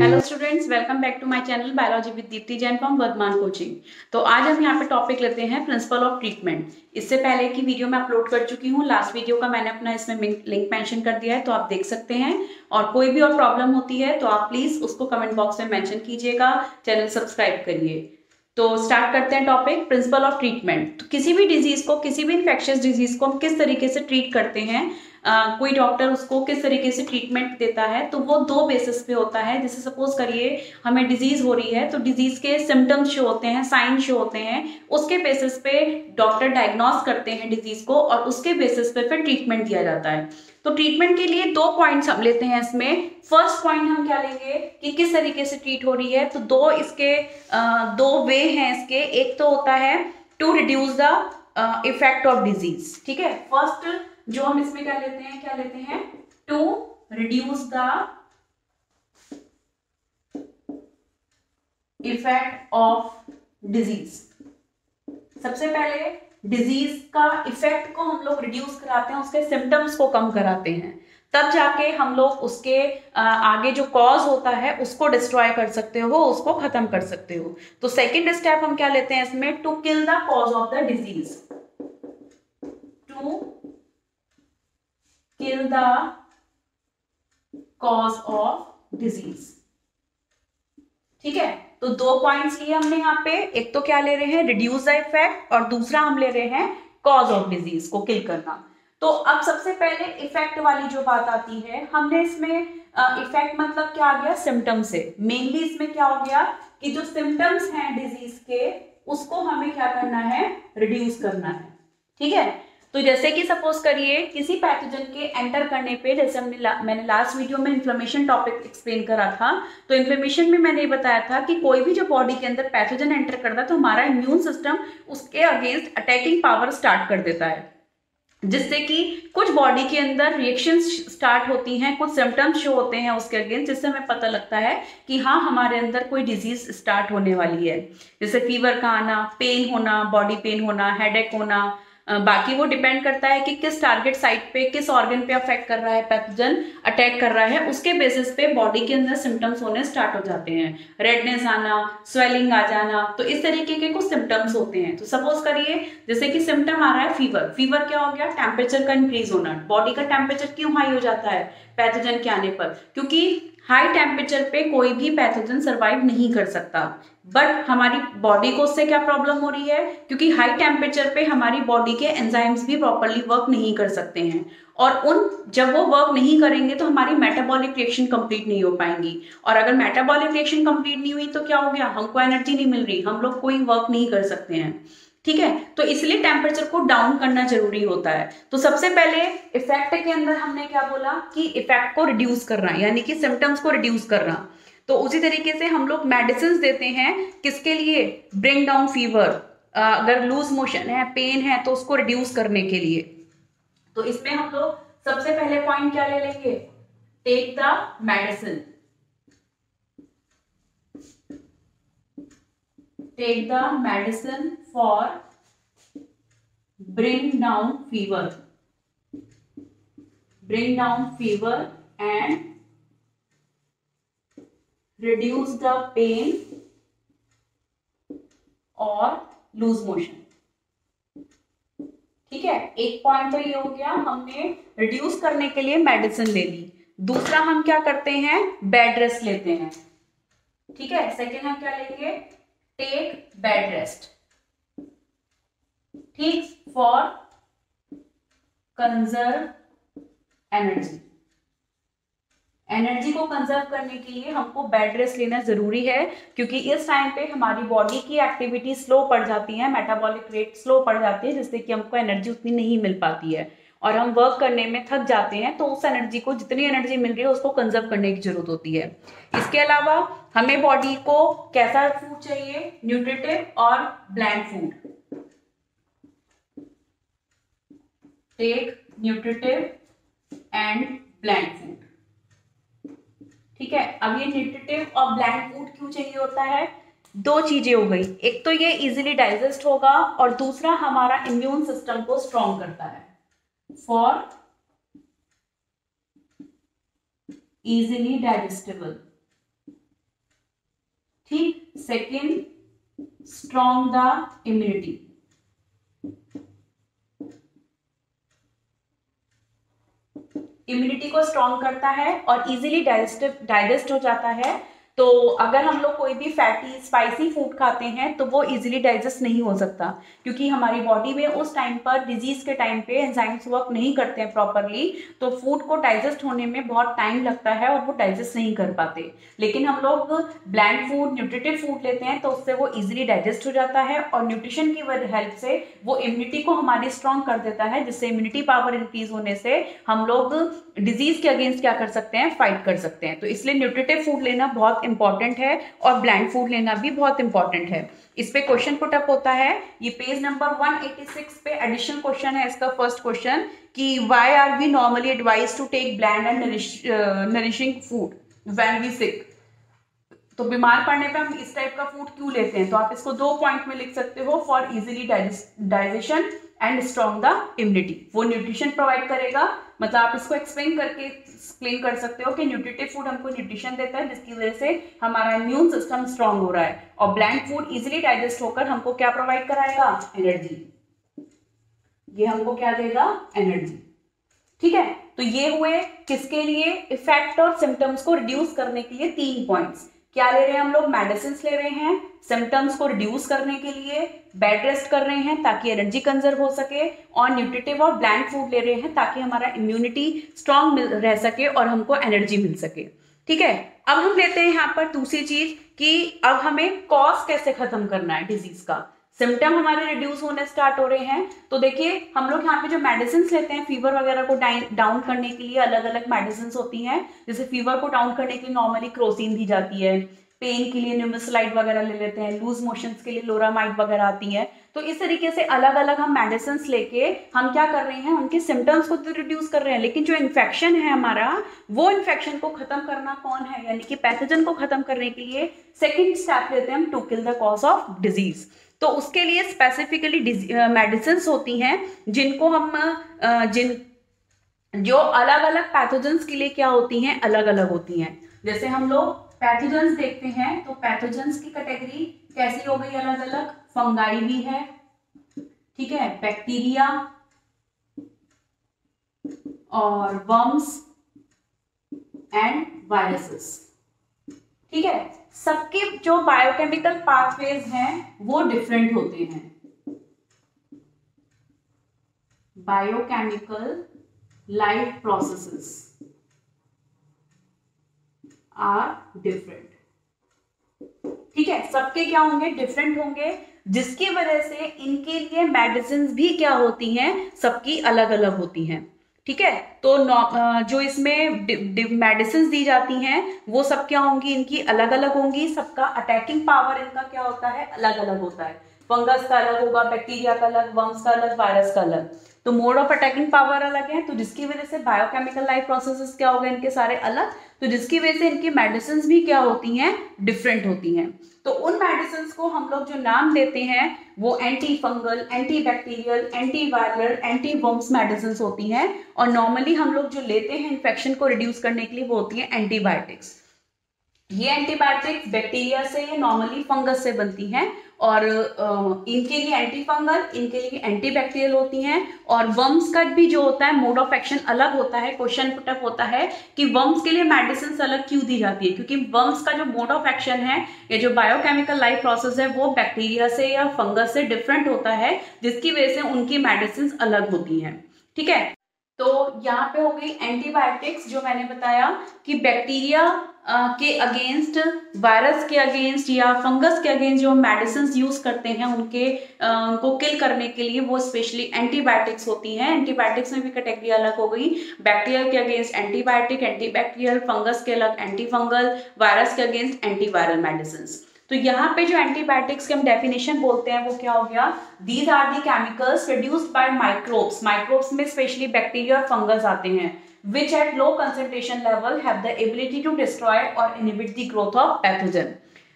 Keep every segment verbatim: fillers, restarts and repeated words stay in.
Hello students, welcome back to my channel biology with Deepti Jain from Vardhaman coaching. तो आज हम यहाँ पे टॉपिक लेते हैं प्रिंसिपल ऑफ ट्रीटमेंट। इससे पहले की वीडियो मैं अपलोड कर चुकी हूँ, लास्ट वीडियो का मैंने अपना इसमें लिंक मेंशन कर दिया है, तो आप देख सकते हैं। और कोई भी और प्रॉब्लम होती है तो आप प्लीज उसको कमेंट बॉक्स में मेंशन कीजिएगा, चैनल सब्सक्राइब करिए। तो स्टार्ट करते हैं टॉपिक प्रिंसिपल ऑफ ट्रीटमेंट। तो किसी भी डिजीज को, किसी भी इन्फेक्शियस डिजीज को हम किस तरीके से ट्रीट करते हैं, Uh, कोई डॉक्टर उसको किस तरीके से ट्रीटमेंट देता है, तो वो दो बेसिस पे होता है। जैसे सपोज करिए हमें डिजीज हो रही है, तो डिजीज के सिम्टम्स शो होते हैं, साइन शो होते हैं, उसके बेसिस पे डॉक्टर डायग्नोस करते हैं डिजीज को और उसके बेसिस पे फिर ट्रीटमेंट दिया जाता है। तो ट्रीटमेंट के लिए दो पॉइंट्स हम लेते हैं इसमें। फर्स्ट पॉइंट हम क्या लेंगे कि किस तरीके से ट्रीट हो रही है, तो दो इसके uh, दो वे हैं इसके। एक तो होता है to reduce the effect of disease, ठीक है। फर्स्ट जो हम इसमें क्या लेते हैं, क्या लेते हैं to reduce the effect of disease. सबसे पहले डिजीज का इफेक्ट को हम लोग रिड्यूस कराते हैं, उसके सिम्टम्स को कम कराते हैं, तब जाके हम लोग उसके आगे जो कॉज होता है उसको डिस्ट्रॉय कर सकते हो, उसको खत्म कर सकते हो। तो सेकेंड स्टेप हम क्या लेते हैं इसमें, to kill the cause of the disease. To kill the cause of disease, ठीक है। तो दो पॉइंट्स लिए हमने यहाँ पे, एक तो क्या ले रहे हैं रिड्यूस द इफेक्ट और दूसरा हम ले रहे हैं कॉज ऑफ डिजीज को किल करना। तो अब सबसे पहले इफेक्ट वाली जो बात आती है, हमने इसमें इफेक्ट मतलब क्या आ गया, सिम्टम से। मेनली इसमें क्या हो गया कि जो सिम्टम्स हैं डिजीज के उसको हमें क्या करना है, रिड्यूस करना है, ठीक है। तो जैसे कि सपोज करिए किसी पैथोजन के एंटर करने पे, जैसे हमने ला, मैंने लास्ट वीडियो में इन्फ्लेमेशन टॉपिक एक्सप्लेन करा था, तो इन्फ्लेमेशन में मैंने ये बताया था कि कोई भी जो बॉडी के अंदर पैथोजन एंटर करता है तो हमारा इम्यून सिस्टम उसके अगेंस्ट अटैकिंग पावर स्टार्ट कर देता है, जिससे कि कुछ बॉडी के अंदर रिएक्शंस स्टार्ट होती हैं, कुछ सिम्टम्स शो होते हैं उसके अगेंस्ट, जिससे हमें पता लगता है कि हाँ हमारे अंदर कोई डिजीज स्टार्ट होने वाली है। जैसे फीवर का आना, पेन होना, बॉडी पेन होना, हेडेक होना। बाकी वो डिपेंड करता है कि किस टारगेट साइट पे, किस ऑर्गन पे अफेक्ट कर रहा है, पैथोजन अटैक कर रहा है, उसके बेसिस पे बॉडी के अंदर सिम्टम्स होने स्टार्ट हो जाते हैं। रेडनेस आना, स्वेलिंग आ जाना, तो इस तरीके के कुछ सिम्टम्स होते हैं। तो सपोज करिए जैसे कि सिम्टम आ रहा है फीवर। फीवर क्या हो गया, टेम्परेचर का इंक्रीज होना। बॉडी का टेम्परेचर क्यों हाई हो जाता है पैथोजन के आने पर, क्योंकि हाई टेम्परेचर पे कोई भी पैथोजन सरवाइव नहीं कर सकता। बट हमारी बॉडी को उससे क्या प्रॉब्लम हो रही है, क्योंकि हाई टेम्परेचर पे हमारी बॉडी के एंजाइम्स भी प्रॉपरली वर्क नहीं कर सकते हैं, और उन जब वो वर्क नहीं करेंगे तो हमारी मेटाबॉलिक रिएक्शन कंप्लीट नहीं हो पाएंगी। और अगर मेटाबॉलिक रिएक्शन कंप्लीट नहीं हुई तो क्या हो गया, हमको एनर्जी नहीं मिल रही, हम लोग कोई वर्क नहीं कर सकते हैं, ठीक है। तो इसलिए टेम्परेचर को डाउन करना जरूरी होता है। तो सबसे पहले इफेक्ट के अंदर हमने क्या बोला कि इफेक्ट को रिड्यूस करना, यानी कि सिम्टम्स को रिड्यूस करना। तो उसी तरीके से हम लोग मेडिसिन देते हैं, किसके लिए, ब्रिंग डाउन फीवर, अगर लूज मोशन है, पेन है, तो उसको रिड्यूस करने के लिए। तो इसमें हम लोग सबसे पहले पॉइंट क्या ले लेंगे, take the medicine. Take the medicine for bring down fever, bring down fever and reduce the pain और lose motion, ठीक है। एक पॉइंट तो ये हो गया, हमने रिड्यूस करने के लिए मेडिसिन ले ली। दूसरा हम क्या करते हैं, बेड रेस्ट लेते हैं, ठीक है। सेकेंड हम क्या लेंगे, टेक बेड रेस्ट, ठीक, फॉर कंजर्व एनर्जी। एनर्जी को कंजर्व करने के लिए हमको बेड रेस्ट लेना जरूरी है, क्योंकि इस टाइम पे हमारी बॉडी की एक्टिविटी स्लो पड़ जाती है, मेटाबॉलिक रेट स्लो पड़ जाती है, जिससे कि हमको एनर्जी उतनी नहीं मिल पाती है और हम वर्क करने में थक जाते हैं। तो उस एनर्जी को, जितनी एनर्जी मिल रही है उसको कंजर्व करने की जरूरत होती है। इसके अलावा हमें बॉडी को कैसा फूड चाहिए, न्यूट्रिटिव और bland food. Take nutritive and bland food, ठीक है। अब ये न्यूट्रिटिव और ब्लैंड फूड क्यों चाहिए होता है, दो चीजें हो गई, एक तो ये इजीली डाइजेस्ट होगा और दूसरा हमारा इम्यून सिस्टम को स्ट्रॉन्ग करता है। For easily digestible, second, strong the immunity. Immunity को स्ट्रॉन्ग करता है और इजीली डाइजेस्ट डाइजेस्ट हो जाता है। तो अगर हम लोग कोई भी फैटी स्पाइसी फूड खाते हैं तो वो इजीली डाइजेस्ट नहीं हो सकता, क्योंकि हमारी बॉडी में उस टाइम पर डिजीज के टाइम पे एंजाइम्स वर्क नहीं करते हैं प्रॉपरली, तो फूड को डाइजेस्ट होने में बहुत टाइम लगता है और वो डाइजेस्ट नहीं कर पाते। लेकिन हम लोग ब्लैंड फूड, न्यूट्रिटिव फूड लेते हैं तो उससे वो इजीली डाइजेस्ट हो जाता है और न्यूट्रिशन की हेल्प से वो इम्यूनिटी को हमारी स्ट्रॉन्ग कर देता है, जिससे इम्यूनिटी पावर इंक्रीज होने से हम लोग डिजीज के अगेंस्ट क्या कर सकते हैं, फाइट कर सकते हैं। तो इसलिए न्यूट्रिटिव फूड लेना बहुत इंपॉर्टेंट है और ब्लैंड फूड लेना भी बहुत इंपॉर्टेंट है। इस पे क्वेश्चन पुट अप होता है, ये पेज नंबर एक सौ छियासी पे एडिशनल क्वेश्चन है इसका। फर्स्ट क्वेश्चन कि why are we normally advise to take bland and nourishing food when we sick. तो बीमार पड़ने पे हम इस टाइप का फूड क्यों लेते हैं, तो आप इसको दो पॉइंट में लिख सकते हो, for easily digestion and strong the immunity. वो न्यूट्रिशन प्रोवाइड करेगा, मतलब आप इसको एक्सप्लेन करके एक्सप्लेन कर सकते हो कि न्यूट्रिटिव फूड हमको न्यूट्रिशन देता है जिसकी वजह से हमारा इम्यून सिस्टम स्ट्रांग हो रहा है, और ब्लैंड फूड इजीली डाइजेस्ट होकर हमको क्या प्रोवाइड कराएगा, एनर्जी। ये हमको क्या देगा, एनर्जी। ठीक है, तो ये हुए किसके लिए, इफेक्ट और सिम्टम्स को रिड्यूस करने के लिए तीन पॉइंट्स। क्या ले रहे हैं हम लोग, मेडिसिन ले रहे हैं सिम्टम्स को रिड्यूस करने के लिए, बेड रेस्ट कर रहे हैं ताकि एनर्जी कंजर्व हो सके, और न्यूट्रिटिव और ब्लैंड फूड ले रहे हैं ताकि हमारा इम्यूनिटी स्ट्रांग रह सके और हमको एनर्जी मिल सके। ठीक है, अब हम लेते हैं यहाँ पर दूसरी चीज कि अब हमें कॉज कैसे खत्म करना है डिजीज का। सिम्टम हमारे रिड्यूस होने स्टार्ट हो रहे हैं, तो देखिए हम लोग यहाँ पे जो मेडिसिन लेते हैं फीवर वगैरह को डाउन करने के लिए, अलग अलग मेडिसिन होती हैं। जैसे फीवर को डाउन करने के लिए नॉर्मली क्रोसिन दी जाती है, पेन के लिए न्यूमेस्लाइड वगैरह ले लेते हैं, लूज मोशंस के लिए लोरामाइड वगैरह आती है। तो इस तरीके से अलग अलग हम मेडिसिन लेके हम क्या कर रहे हैं, उनके सिम्टम्स को तो रिड्यूस कर रहे हैं, लेकिन जो इन्फेक्शन है हमारा, वो इन्फेक्शन को खत्म करना कौन है, यानी कि पैथोजन को खत्म करने के लिए सेकेंड स्टेप लेते हैं हम, to kill the cause of disease. तो उसके लिए स्पेसिफिकली मेडिसिन होती हैं जिनको हम जिन जो अलग अलग पैथोजेंस के लिए क्या होती हैं, अलग अलग होती हैं। जैसे हम लोग पैथोजेंस देखते हैं तो पैथोजेंस की कैटेगरी कैसी हो गई, अलग अलग, फंगाई भी है, ठीक है, बैक्टीरिया और वर्म्स एंड वायरसेस। ठीक है, सबके जो बायोकेमिकल पाथवेज हैं वो डिफरेंट होते हैं। Biochemical life processes are different. ठीक है, सबके क्या होंगे, डिफरेंट होंगे, जिसकी वजह से इनके लिए मेडिसिन भी क्या होती हैं, सबकी अलग अलग होती हैं। ठीक है, तो जो इसमें मेडिसिन दी जाती हैं वो सब क्या होंगी, इनकी अलग अलग होंगी, सबका अटैकिंग पावर इनका क्या होता है, अलग अलग होता है। फंगस का अलग होगा, बैक्टीरिया का अलग, वर्म्स का अलग, वायरस का अलग। तो मोड ऑफ अटैकिंग पावर अलग है, तो जिसकी वजह से बायोकेमिकल लाइफ प्रोसेसेस क्या हो गए इनके सारे अलग, तो जिसकी वजह से इनकी मेडिसिन भी क्या होती हैं, डिफरेंट होती हैं। तो उन मेडिसिन को हम लोग जो नाम देते हैं वो anti fungal, anti bacterial, anti viral, anti worms medicine होती हैं, और नॉर्मली हम लोग जो लेते हैं इन्फेक्शन को रिड्यूस करने के लिए वो होती है एंटीबायोटिक्स। ये एंटीबायोटिक्स बैक्टीरिया से या नॉर्मली फंगस से बनती हैं, और इनके लिए एंटी फंगल, इनके लिए एंटी बैक्टीरियल होती हैं। और वर्म्स का भी जो होता है मोड ऑफ एक्शन अलग होता है। क्वेश्चन पुटअप होता है कि वर्म्स के लिए मेडिसिन अलग क्यों दी जाती है, क्योंकि वर्म्स का जो मोड ऑफ एक्शन है या जो बायोकेमिकल लाइफ प्रोसेस है वो बैक्टीरिया से या फंगस से डिफरेंट होता है, जिसकी वजह से उनकी मेडिसिन अलग होती हैं। ठीक है, तो यहाँ पे हो गई एंटीबायोटिक्स, जो मैंने बताया कि बैक्टीरिया के अगेंस्ट, वायरस के अगेंस्ट या फंगस के अगेंस्ट जो मेडिसिन यूज करते हैं उनके उनको किल करने के लिए वो स्पेशली एंटीबायोटिक्स होती हैं। एंटीबायोटिक्स में भी कैटेगरी अलग हो गई, बैक्टीरियल के against antibiotic, anti bacterial, fungus के अलग एंटी फंगल, वायरस के अगेंस्ट एंटी वायरल मेडिसिन। तो यहाँ पे जो एंटीबायोटिक्स के हम डेफिनेशन बोलते हैं वो क्या हो गया, these are the chemicals produced by microbes, microbes में स्पेशली बैक्टीरिया और फंगस आते हैं, which at low concentration level have the ability to destroy or inhibit the growth of pathogen।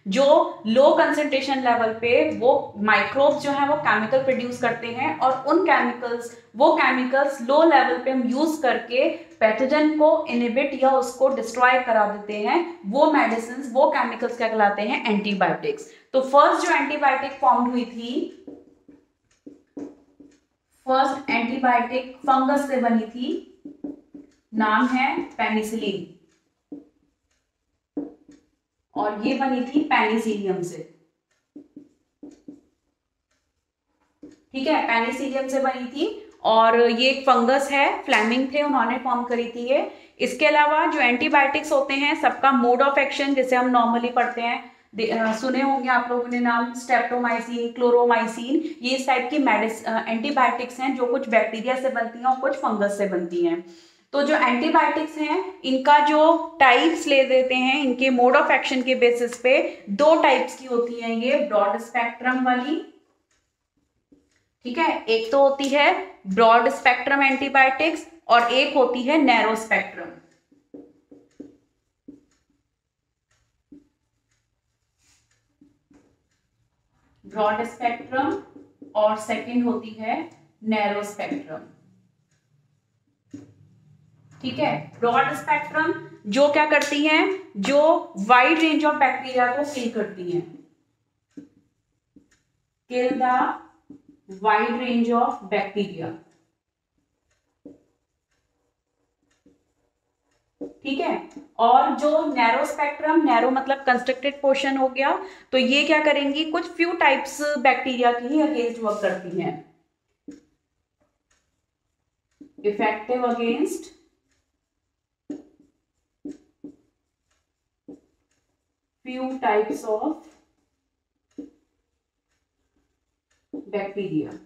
जो लो कंसेंट्रेशन लेवल पे वो माइक्रोब्स जो है वो केमिकल प्रोड्यूस करते हैं, और उन केमिकल्स वो केमिकल्स लो लेवल पे हम यूज करके पैथोजन को इनहिबिट या उसको डिस्ट्रॉय करा देते हैं। वो मेडिसिन, वो केमिकल्स क्या कहलाते हैं? एंटीबायोटिक्स। तो फर्स्ट जो एंटीबायोटिक फॉर्म हुई थी, फर्स्ट एंटीबायोटिक फंगस से बनी थी, नाम है पेनिसिलिन, और ये बनी थी पेनिसिलियम से। ठीक है, पेनिसिलियम से बनी थी, और ये एक फंगस है, फ्लेमिंग थे, उन्होंने फॉर्म करी थी ये। इसके अलावा जो एंटीबायोटिक्स होते हैं सबका मोड ऑफ एक्शन जैसे हम नॉर्मली पढ़ते हैं, आ, सुने होंगे आप लोगों ने नाम, स्ट्रेप्टोमाइसिन, क्लोरोमाइसिन, ये इस टाइप की मेडिसिन एंटीबायोटिक्स हैं जो कुछ बैक्टीरिया से बनती हैं और कुछ फंगस से बनती हैं। तो जो एंटीबायोटिक्स हैं इनका जो टाइप्स ले देते हैं, इनके मोड ऑफ एक्शन के बेसिस पे दो टाइप्स की होती हैं ये, ब्रॉड स्पेक्ट्रम वाली, ठीक है, एक तो होती है ब्रॉड स्पेक्ट्रम एंटीबायोटिक्स और एक होती है नैरो स्पेक्ट्रम। ब्रॉड स्पेक्ट्रम और सेकंड होती है नैरो स्पेक्ट्रम। ठीक है, ब्रॉड स्पेक्ट्रम जो क्या करती हैं, जो वाइड रेंज ऑफ बैक्टीरिया को किल करती हैं, kill the wide range of bacteria. ठीक है, और जो नैरो स्पेक्ट्रम, नैरो मतलब कंस्ट्रक्टेड पोर्शन हो गया, तो ये क्या करेंगी, कुछ फ्यू टाइप्स बैक्टीरिया की ही अगेंस्ट वर्क करती हैं, effective against few types of bacteria.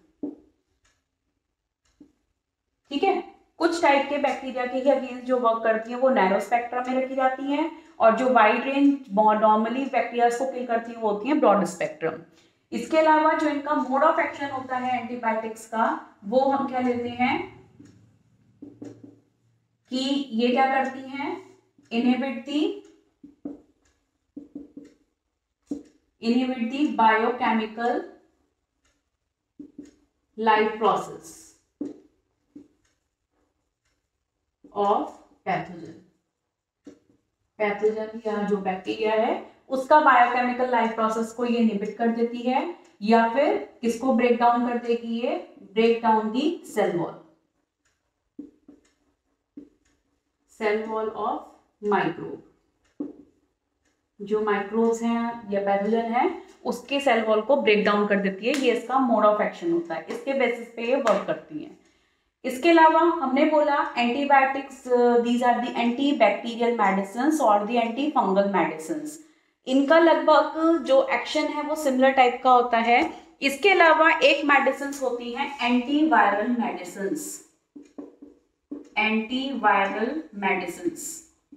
ठीक है, कुछ टाइप के बैक्टीरिया के अगेंस्ट जो वर्क करती हैं वो नैरो स्पेक्ट्रम में रखी जाती हैं, और जो वाइड रेंज नॉर्मली बैक्टीरिया को किल करती हैं वो होती हैं ब्रॉड स्पेक्ट्रम। इसके अलावा जो इनका मोड ऑफ एक्शन होता है एंटीबायोटिक्स का, वो हम क्या लेते हैं कि ये क्या करती हैं, inhibit the inhibit the biochemical life process of pathogen। Pathogen या जो बैक्टीरिया है उसका बायोकेमिकल लाइफ प्रोसेस को ये इनहिबिट कर देती है, या फिर किसको ब्रेक डाउन कर देगी, ये break down the cell wall, cell wall of microbe. जो माइक्रोब्स हैं या पैथोजन है उसके सेल वॉल को ब्रेक डाउन कर देती है, ये इसका मोड ऑफ एक्शन होता है, इसके बेसिस पे ये वर्क करती हैं। इसके अलावा हमने बोला antibiotics, these are the anti bacterial medicines और द एंटी फंगल मेडिसिन्स। इनका लगभग जो एक्शन है वो सिमिलर टाइप का होता है। इसके अलावा एक मेडिसिन्स होती हैं anti viral medicines, anti viral medicines.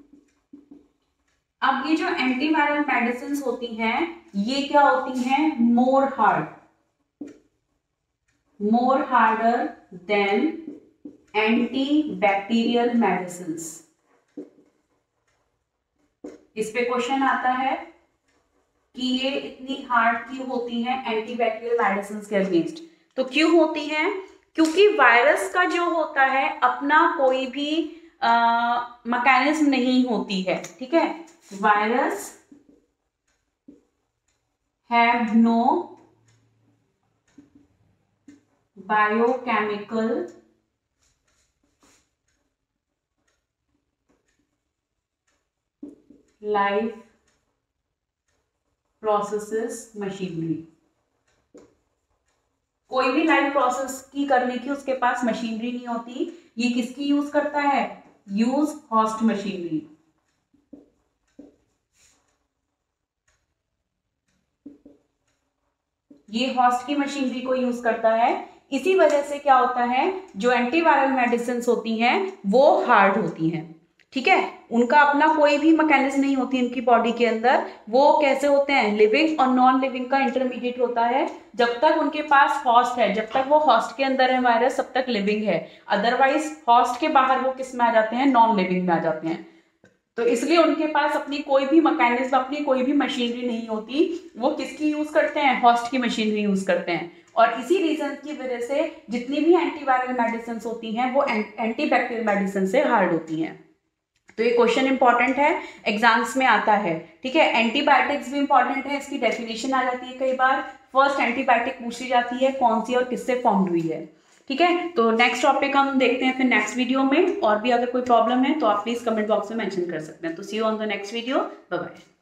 अब ये जो एंटीवायरल मेडिसिन्स होती हैं ये क्या होती हैं, more hard, more harder than anti bacterial medicines. इस पे क्वेश्चन आता है कि ये इतनी हार्ड क्यों होती हैं एंटी बैक्टीरियल मेडिसिन्स के अगेंस्ट। तो क्यों होती हैं, क्योंकि वायरस का जो होता है अपना कोई भी मैकेनिज्म नहीं होती है। ठीक है, virus have no biochemical life processes machinery. कोई भी लाइफ प्रोसेस की करने की उसके पास मशीनरी नहीं होती। ये किसकी यूज करता है, यूज होस्ट मशीनरी। ये होस्ट की मशीनरी को यूज करता है। इसी वजह से क्या होता है, जो एंटीवायरल मेडिसिन होती हैं वो हार्ड होती हैं। ठीक है, उनका अपना कोई भी मैकेनिज्म नहीं होती इनकी बॉडी के अंदर। वो कैसे होते हैं, लिविंग और नॉन लिविंग का इंटरमीडिएट होता है। जब तक उनके पास हॉस्ट है, जब तक वो हॉस्ट के अंदर है वायरस, तब तक लिविंग है। अदरवाइज हॉस्ट के बाहर वो किस में आ जाते हैं, नॉन लिविंग में आ जाते हैं। तो इसलिए उनके पास अपनी कोई भी मैकेनिज्म, अपनी कोई भी मशीनरी नहीं होती, वो किसकी यूज करते हैं, होस्ट की मशीनरी यूज करते हैं। और इसी रीजन की वजह से जितनी भी एंटीवायरल मेडिसिन होती हैं वो एंटीबैक्टीरियल मेडिसिन से हार्ड होती हैं। तो ये क्वेश्चन इंपॉर्टेंट है, एग्जाम्स में आता है, ठीक है। एंटीबायोटिक्स भी इंपॉर्टेंट है, इसकी डेफिनेशन आ जाती है कई बार। फर्स्ट एंटीबायोटिक पूछी जाती है कौन सी और किससे फॉर्म्ड हुई है, ठीक है। तो नेक्स्ट टॉपिक हम देखते हैं फिर नेक्स्ट वीडियो में। और भी अगर कोई प्रॉब्लम है तो आप प्लीज कमेंट बॉक्स में मेंशन कर सकते हैं। तो see you on the next video, bye bye.